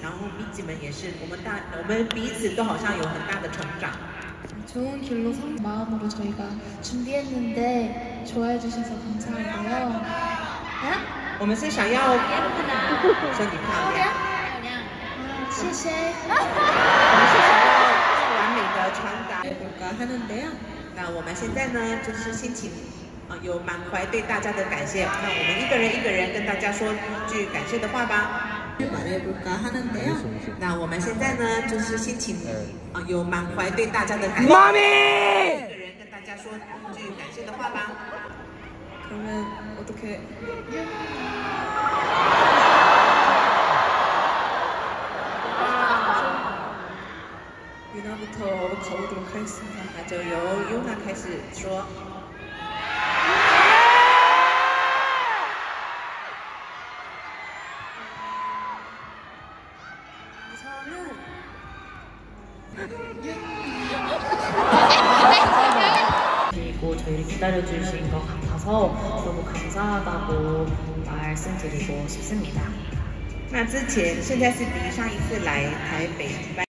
然后미찌们也是，我们彼此都好像有很大的成长。 좋은 길로 선 마음으로 저희가 준비했는데 좋아해 주셔서 감사하고요. 我们是想要说你漂亮， 谢谢. 我们是想要完美的传达。那我们现在呢，就是心情有满怀对大家的感谢。那我们一个人跟大家说句感谢的话吧。 那我们现在呢，就是心情有满怀对大家的感谢。妈咪，一个人跟大家说句感谢的话吧。 그러면 어떻게? 유나부터 가보도록 하겠습니다. 那就由 Yuna 开始说。 그리고 저희를 기다려주신 것 같아서 너무 감사하다고 말씀드리고 싶습니다. 那之前，现在是比上一次来台北